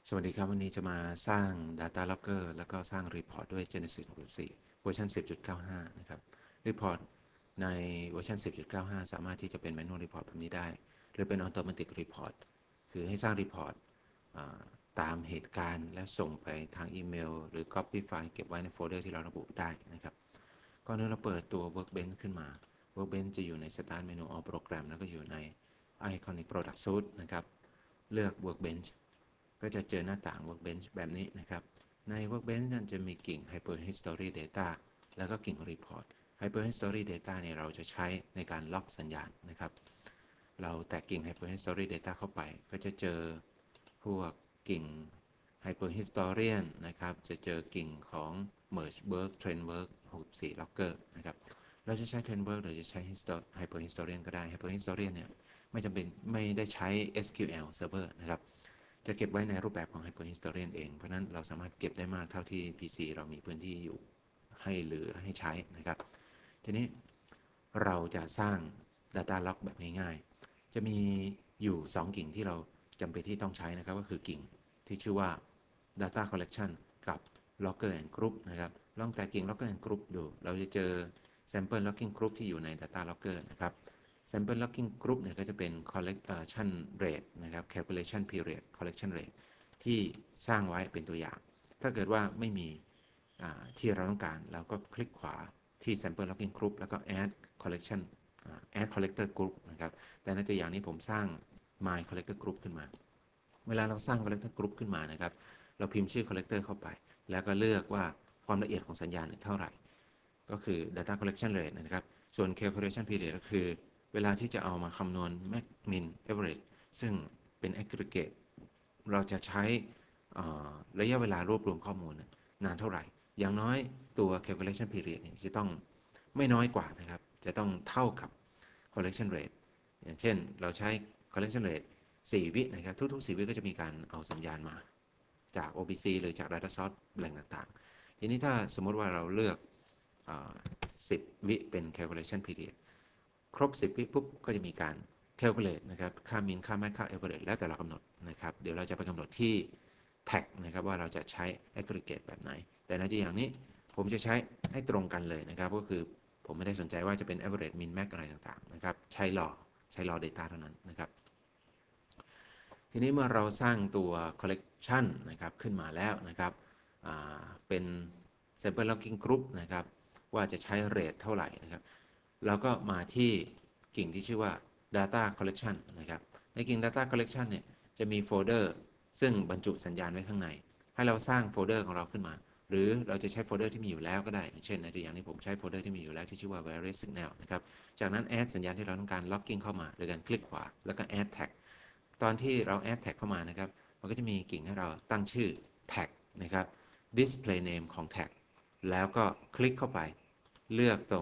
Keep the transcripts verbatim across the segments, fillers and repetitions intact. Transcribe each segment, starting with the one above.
สวัสดีครับวันนี้จะมาสร้าง Data Locker แล้วก็สร้าง Report ด้วย Genesis หกสิบสี่เวอร์ชันสิบจุดเก้าห้า นะครับ Report ในเวอร์ชันสิบจุดเก้าห้า สามารถที่จะเป็น Manual Report แบบนี้ได้หรือเป็น Automatic Report คือให้สร้าง Report ตามเหตุการณ์และส่งไปทางอีเมลหรือ Copy ไฟล์เก็บไว้ในโฟลเดอร์ที่เราระบุได้นะครับก่อนอื่นเราเปิดตัว Workbench ขึ้นมา Workbench จะอยู่ใน Start Menu All Program แล้วก็อยู่ใน Iconic Product Suite นะครับเลือก Workbenchก็จะเจอหน้าต่าง Workbench แบบนี้นะครับใน Workbench นั้นจะมีกิ่ง Hyperhistory Data แล้วก็กิ่ง Report Hyperhistory Data เนี่ยเราจะใช้ในการล็อกสัญญาณนะครับเราแตะกิ่ง Hyperhistory Data เข้าไปก็จะเจอพวกกิ่ง Hyperhistorian นะครับจะเจอกิ่งของ Mergework Trendwork หกสิบสี่ Logger นะครับเราจะใช้ Trendwork หรือจะใช้ Hyperhistorian ก็ได้ Hyperhistorian เนี่ยไม่จำเป็นไม่ได้ใช้ เอส คิว แอล Server นะครับจะเก็บไว้ในรูปแบบของ Hyperhistorian เองเพราะนั้นเราสามารถเก็บได้มากเท่าที่ พี ซี เรามีพื้นที่อยู่ให้เหลือให้ใช้นะครับทีนี้เราจะสร้าง Data Log แบบง่ายๆจะมีอยู่ สอง กิ่งที่เราจำเป็นที่ต้องใช้นะครับก็คือกิ่งที่ชื่อว่า Data Collection กับ Logger and Group นะครับลองแตะกิ่ง Logger and Group ดูเราจะเจอ Sample Logging Group ที่อยู่ใน Data Logger นะครับ Sample Logging Group เนี่ยก็จะเป็น collection rate นะครับ calculation period collection rate ที่สร้างไว้เป็นตัวอย่าง ถ้าเกิดว่าไม่มีที่เราต้องการเราก็คลิกขวาที่ Sample Logging Group แล้วก็ add collection add collector group นะครับแต่ในตัวอย่างนี้ผมสร้าง my collector group ขึ้นมาเวลาเราสร้าง collector group ขึ้นมานะครับเราพิมพ์ชื่อ collector เข้าไปแล้วก็เลือกว่าความละเอียดของสัญญาณเท่าไหร่ก็คือ data collection rate นะครับส่วน calculation period ก็คือเวลาที่จะเอามาคำนวณ max min average ซึ่งเป็น aggregate เราจะใช้ระยะเวลารวบรวมข้อมูลนานเท่าไหร่อย่างน้อยตัว calculation period จะต้องไม่น้อยกว่านะครับจะต้องเท่ากับ collection rate อย่างเช่นเราใช้ collection rate สี่ วินะครับทุกๆสี่วิก็จะมีการเอาสัญญาณมาจาก โอ พี ซี หรือจาก data source แหล่งต่างๆทีนี้ถ้าสมมติว่าเราเลือกสิบ วิเป็น calculation period ครบสิบ วิปุ๊บก็จะมีการ calculate นะครับค่า min ค่า max ค่า average แล้วแต่เรากำหนดนะครับเดี๋ยวเราจะไปกำหนดที่ tag นะครับว่าเราจะใช้ aggregate แบบไหนแต่ในตัวอย่างนี้ผมจะใช้ให้ตรงกันเลยนะครับก็คือผมไม่ได้สนใจว่าจะเป็น average min max อะไรต่างๆนะครับใช้ raw ใช้ raw data เท่านั้นนะครับทีนี้เมื่อเราสร้างตัว collection นะครับขึ้นมาแล้วนะครับเป็น sample logging group นะครับว่าจะใช้ rate เท่าไหร่นะครับเราก็มาที่กิ่งที่ชื่อว่า data collection นะครับในกิ่ง data collection เนี่ยจะมีโฟลเดอร์ซึ่งบรรจุสัญญาณไว้ข้างในให้เราสร้างโฟลเดอร์ของเราขึ้นมาหรือเราจะใช้โฟลเดอร์ที่มีอยู่แล้วก็ได้เช่นในตัวอย่างนี้ผมใช้โฟลเดอร์ที่มีอยู่แล้วที่ชื่อว่า various signal นะครับจากนั้น add สัญญาณที่เราต้องการ logging เข้ามาโดยการคลิกขวาแล้วก็ add tag ตอนที่เรา add tag เข้ามานะครับมันก็จะมีกิ่งให้เราตั้งชื่อ tag นะครับ display name ของ tag แล้วก็คลิกเข้าไปเลือกตรง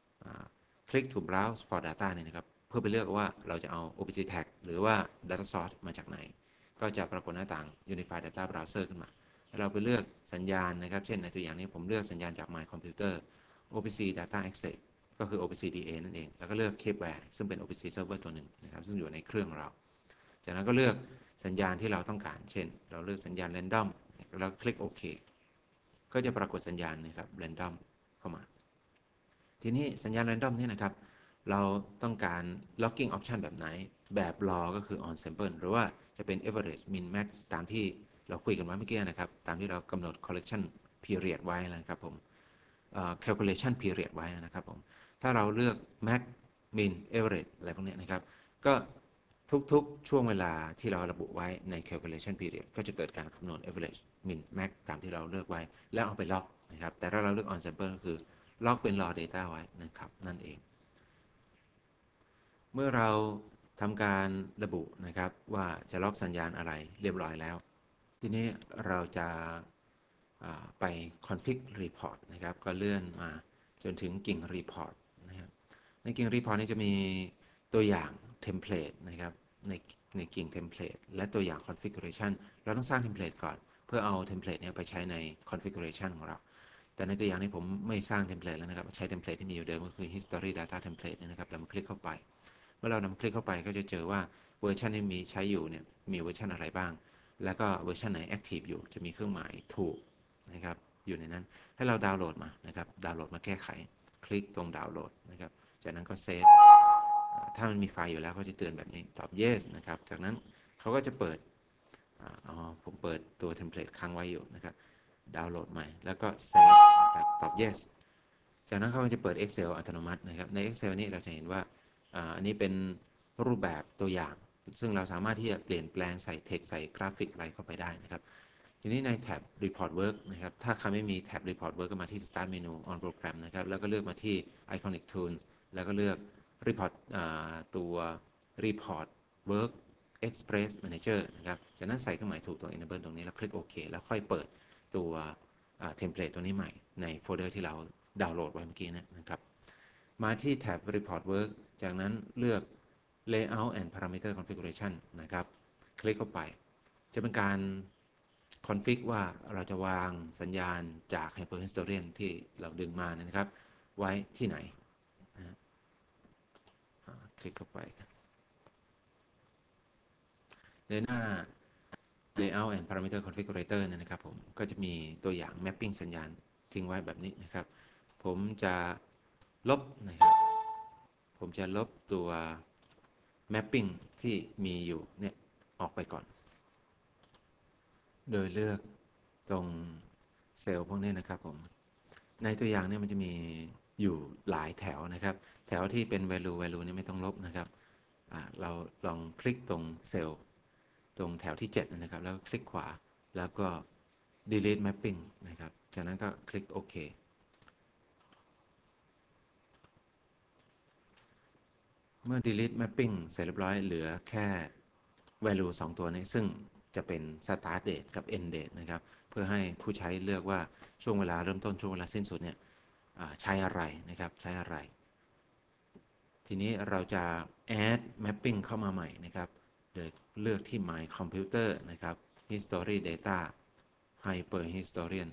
click to browse for data เนี่ยนะครับเพื่อไปเลือกว่าเราจะเอา โอ พี ซี tag หรือว่า data source มาจากไหนก็จะปรากฏหน้าต่าง Unified Data Browser ขึ้นมาเราไปเลือกสัญญาณนะครับเช่นในตัวอย่างนี้ผมเลือกสัญญาณจาก My Computer โอ พี ซี Data Access ก็คือ โอ พี ซี ดี เอ นั่นเองแล้วก็เลือก Capeware ซึ่งเป็น โอ พี ซี Server ตัวหนึ่งนะครับซึ่งอยู่ในเครื่องเราจากนั้นก็เลือกสัญญาณที่เราต้องการเช่นเราเลือกสัญญาณ Random แล้วคลิกโอเคก็จะปรากฏสัญญาณนะครับ Random เข้ามาทีนี้สัญญาณ Random นี่นะครับเราต้องการ logging option แบบไหนแบบ raw ก็คือ on sample หรือว่าจะเป็น average min max ตามที่เราคุยกันไว้เมื่อกี้นะครับตามที่เรากำหนด collection period ไว้นะครับผม calculation period ไว้นะครับผมถ้าเราเลือก max min average อะไรพวกนี้นะครับก็ทุกๆช่วงเวลาที่เราระบุไว้ใน calculation period ก็จะเกิดการคำนวณ average min max ตามที่เราเลือกไว้แล้วเอาไปล็อกนะครับแต่ถ้าเราเลือก on sample ก็คือล็อกเป็น raw data ไว้นะครับนั่นเองเมื่อเราทำการระบุนะครับว่าจะล็อกสัญญาณอะไรเรียบร้อยแล้วทีนี้เราจะไป config report นะครับก็เลื่อนมาจนถึงกิ่ง report นะครับในกิ่ง report นี้จะมีตัวอย่าง template นะครับในในกิ่ง template และตัวอย่าง configuration เราต้องสร้าง template ก่อนเพื่อเอา template นี้ไปใช้ใน configuration ของเราแต่ในตัวอย่างนี้ผมไม่สร้าง template แล้วนะครับใช้ template ที่มีอยู่เดิมก็คือ history data template นะครับเรามาคลิกเข้าไปเมื่อเรานำคลิกเข้าไปก็จะเจอว่าเวอร์ชันที่มีใช้อยู่เนี่ยมีเวอร์ชันอะไรบ้างแล้วก็เวอร์ชันไหน Active อยู่จะมีเครื่องหมายถูกนะครับอยู่ในนั้นให้เราดาวน์โหลดมานะครับดาวน์โหลดมาแก้ไขคลิกตรงดาวน์โหลดนะครับจากนั้นก็เซฟถ้ามันมีไฟล์อยู่แล้วก็จะเตือนแบบนี้ตอบ yes นะครับจากนั้นเขาก็จะเปิดอ๋อผมเปิดตัวเทมเพลตค้างไว้อยู่นะครับดาวน์โหลดใหม่แล้วก็เซฟนะครับตอบ yes จากนั้นเขาก็จะเปิด Excel อัตโนมัตินะครับใน Excel นี้เราจะเห็นว่าอันนี้เป็นรูปแบบตัวอย่างซึ่งเราสามารถที่จะเปลี่ยนแปลงใส่ text ใส่กราฟิกอะไรเข้าไปได้นะครับทีนี้ในแท็บ report work นะครับถ้าใครไม่มีแท็บ report work ก็มาที่ start menu on program นะครับแล้วก็เลือกมาที่ iconic tool แล้วก็เลือก report ตัว report work express manager นะครับจากนั้นใส่เครื่องหมายถูกตรง enable ตรงนี้แล้วคลิกโอเคแล้วค่อยเปิดตัวเทมเพลตตัวนี้ใหม่ในโฟลเดอร์ที่เราดาวน์โหลดไว้เมื่อกี้นะครับมาที่แท็บ report work จากนั้นเลือก layout and parameter configuration นะครับคลิกเข้าไปจะเป็นการคอนฟิกว่าเราจะวางสัญญาณจาก Hyperhistorian ที่เราดึงมานะครับไว้ที่ไหนนะคลิกเข้าไปในหน้า layout and parameter configurator นะครับผมก็จะมีตัวอย่าง mapping สัญญาณทิ้งไว้แบบนี้นะครับผมจะลบนะครับผมจะลบตัว mapping ที่มีอยู่เนี่ยออกไปก่อนโดยเลือกตรงเซลล์พวกนี้นะครับผมในตัวอย่างเนี่ยมันจะมีอยู่หลายแถวนะครับแถวที่เป็น value value เนี่ยไม่ต้องลบนะครับเราลองคลิกตรงเซลล์ตรงแถวที่เจ็ดนะครับแล้วคลิกขวาแล้วก็ delete mapping นะครับจากนั้นก็คลิกโอเคเมื่อ delete mapping เสร็จเรียบร้อยเหลือแค่ value สองตัวนี้ซึ่งจะเป็น start date กับ end date นะครับเพื่อให้ผู้ใช้เลือกว่าช่วงเวลาเริ่มต้นช่วงเวลาสิ้นสุดเนี่ยใช้อะไรนะครับใช้อะไรทีนี้เราจะ add mapping เข้ามาใหม่นะครับโดยเลือกที่ my computer นะครับ history data hyper historian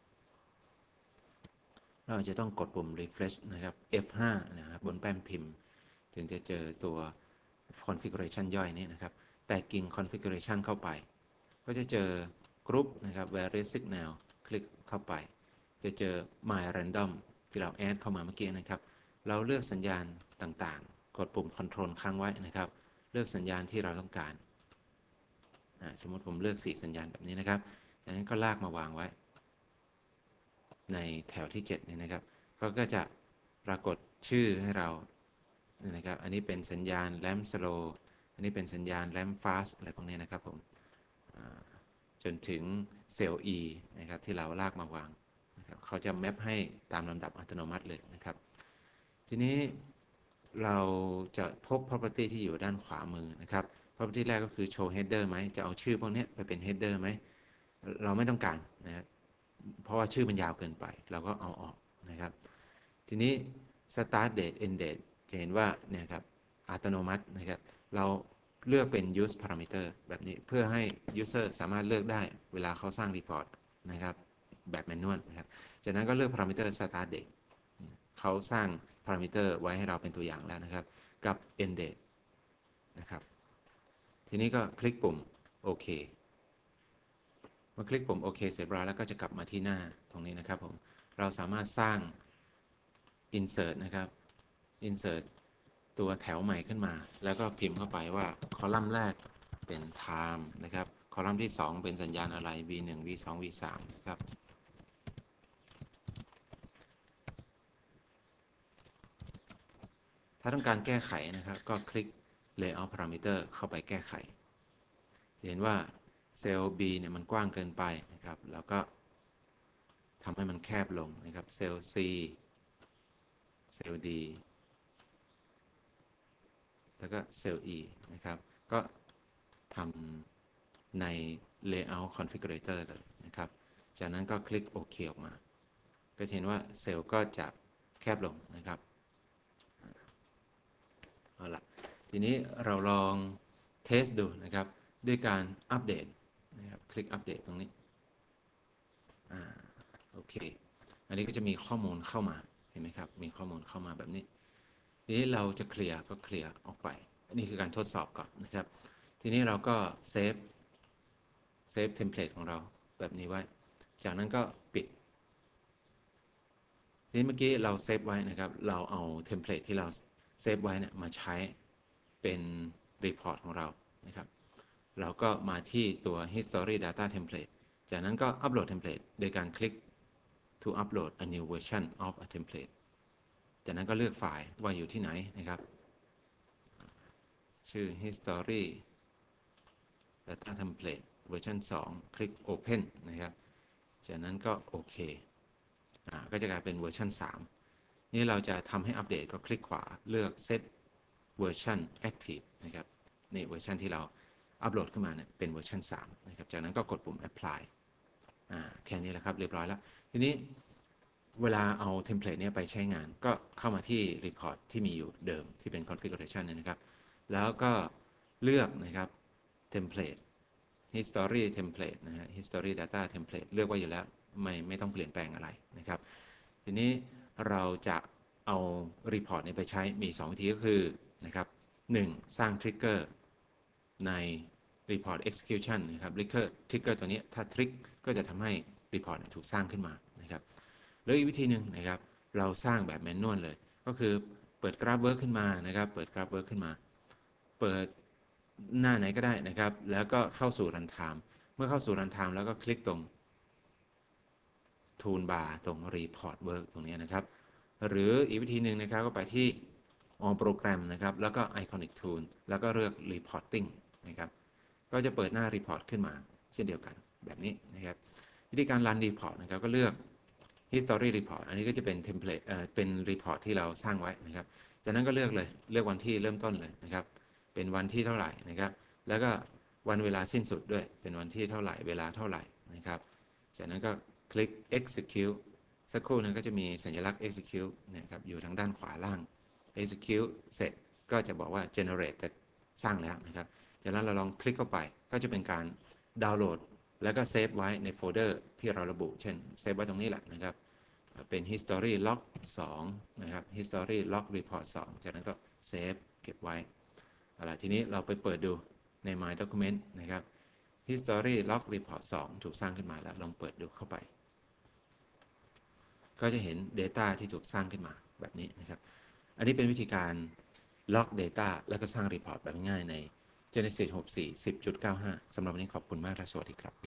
เราจะต้องกดปุ่ม refresh นะครับ เอฟ ห้า นะครับบนแป้นพิมพ์ถึงจะเจอตัว configuration ย่อยนี้นะครับแต่กิ่ง configuration เข้าไปก็จะเจอ group นะครับ various signal คลิกเข้าไปจะเจอ my random ที่เรา add เข้ามาเมื่อกี้นะครับเราเลือกสัญญาณต่างๆกดปุ่ม control ค้างไว้นะครับเลือกสัญญาณที่เราต้องการสมมติผมเลือกสี่สัญญาณแบบนี้นะครับจากนั้นก็ลากมาวางไว้ในแถวที่เจ็ดนี่นะครับเขาก็จะปรากฏชื่อให้เรานะครับอันนี้เป็นสัญญาณแลมสโลว์อันนี้เป็นสัญญาณแลมฟาสอะไรพวกนี้นะครับผมจนถึงเซลล์ E นะครับที่เราลากมาวางนะครับเขาจะแมปให้ตามลำดับอัตโนมัติเลยนะครับทีนี้เราจะพบ property ที่อยู่ด้านขวามือนะครับ property แรกก็คือ show header ไหมจะเอาชื่อพวกนี้ไปเป็น header ไหมเราไม่ต้องการนะครับเพราะว่าชื่อมันยาวเกินไปเราก็เอาออกนะครับทีนี้ start date end date จะเห็นว่าเนี่ยครับอัตโนมัตินะครับเราเลือกเป็น use parameter แบบนี้เพื่อให้ user สามารถเลือกได้เวลาเขาสร้าง report นะครับแบบแมนนวลนะครับจากนั้นก็เลือก parameter start date เขาสร้าง parameter ไว้ให้เราเป็นตัวอย่างแล้วนะครับกับ end date นะครับทีนี้ก็คลิกปุ่มโอเคเมื่อคลิกปุ่มโอเคเสร็จแล้วแล้วก็จะกลับมาที่หน้าตรงนี้นะครับผมเราสามารถสร้าง insert นะครับ insert ตัวแถวใหม่ขึ้นมาแล้วก็พิมพ์เข้าไปว่าคอลัมน์แรกเป็น time นะครับคอลัมน์ที่สองเป็นสัญญาณอะไร วี หนึ่ง วี สอง วี สาม นะครับถ้าต้องการแก้ไขนะครับก็คลิก layout parameter เข้าไปแก้ไขจะเห็นว่าเซลล์ B เนี่ยมันกว้างเกินไปนะครับแล้วก็ทำให้มันแคบลงนะครับเซลล์ C เซลล์ D แล้วก็เซลล์ E นะครับก็ทำใน layout configurator เลยนะครับจากนั้นก็คลิกโอเคออกมาก็เห็นว่าเซลล์ก็จะแคบลงนะครับเอาละทีนี้เราลองเทสดูนะครับด้วยการอัปเดตนะครับคลิกอัปเดตตรงนี้อ่าโอเคอันนี้ก็จะมีข้อมูลเข้ามาเห็นไหมครับมีข้อมูลเข้ามาแบบนี้ทีนี้เราจะเคลียร์ก็เคลียร์ออกไปอันนี้คือการทดสอบก่อนนะครับทีนี้เราก็เซฟเซฟเทมเพลตของเราแบบนี้ไว้จากนั้นก็ปิดทีนี้เมื่อกี้เราเซฟไว้นะครับเราเอาเทมเพลตที่เราเซฟไว้เนี่ยมาใช้เป็นรีพอร์ตของเรานะครับเราก็มาที่ตัว history data template จากนั้นก็อัปโหลดเทมเพลตโดยการคลิก to upload a new version of a template จากนั้นก็เลือกไฟล์ว่าอยู่ที่ไหนนะครับชื่อ history data template เวอร์ชันสองคลิก open นะครับจากนั้นก็โอเคก็จะกลายเป็นเวอร์ชันสามนี่เราจะทำให้อัปเดตก็คลิกขวาเลือก set version active นะครับนี่เวอร์ชันที่เราอัปโหลดขึ้นมาเนี่ยเป็นเวอร์ชันสามนะครับจากนั้นก็กดปุ่ม apply แค่นี้แหละครับเรียบร้อยแล้วทีนี้เวลาเอาเทมเพลตนี้ไปใช้งานก็เข้ามาที่ report ที่มีอยู่เดิมที่เป็น configuration นะครับแล้วก็เลือกนะครับ template history template นะฮะ history data template เลือกไว้อยู่แล้วไม่ไม่ต้องเปลี่ยนแปลงอะไรนะครับทีนี้เราจะเอา report นี้ไปใช้มีสองวิธีก็คือนะครับหนึ่งสร้าง trigger ใน report execution นะครับ trigger trigger ตัวนี้ถ้า trick ก็จะทำให้ report ถูกสร้างขึ้นมานะครับแล้วอีกวิธีหนึ่งนะครับเราสร้างแบบ manual เลยก็คือเปิด graph work ขึ้นมานะครับเปิด graph work ขึ้นมาเปิดหน้าไหนก็ได้นะครับแล้วก็เข้าสู่ runtime เมื่อเข้าสู่ runtime แล้วก็คลิกตรง toolbar ตรง report work ตรงนี้นะครับหรืออีกวิธีหนึ่งนะครับก็ไปที่ on program นะครับแล้วก็ iconic tool แล้วก็เลือก reporting นะครับก็จะเปิดหน้า report ขึ้นมาเช่นเดียวกันแบบนี้นะครับวิธีการ run report นะครับก็เลือก history report อันนี้ก็จะเป็น template เอ่อเป็น report ที่เราสร้างไว้นะครับจากนั้นก็เลือกเลยเลือกวันที่เริ่มต้นเลยนะครับเป็นวันที่เท่าไหร่นะครับแล้วก็วันเวลาสิ้นสุดด้วยเป็นวันที่เท่าไหร่เวลาเท่าไหร่นะครับจากนั้นก็คลิก execute สักครู่นึงก็จะมีสัญลักษณ์ execute นะครับอยู่ทางด้านขวาล่าง execute เสร็จก็จะบอกว่า generate แต่สร้างแล้วนะครับจากนั้นเราลองคลิกเข้าไปก็จะเป็นการดาวน์โหลดแล้วก็เซฟไว้ในโฟลเดอร์ที่เราระบุเช่นเซฟไว้ตรงนี้แหละนะครับเป็น history log สองนะครับ history log report สองจากนั้นก็เซฟเก็บไว้เอาล่ะทีนี้เราไปเปิดดูใน my document นะครับ history log report สองถูกสร้างขึ้นมาแล้วลองเปิดดูเข้าไปก็จะเห็น data ที่ถูกสร้างขึ้นมาแบบนี้นะครับอันนี้เป็นวิธีการ log data แล้วก็สร้าง report แบบง่ายใน Genesis หกสิบสี่ สิบจุดเก้าห้า สำหรับวันนี้ขอบคุณมากและสวัสดีครับ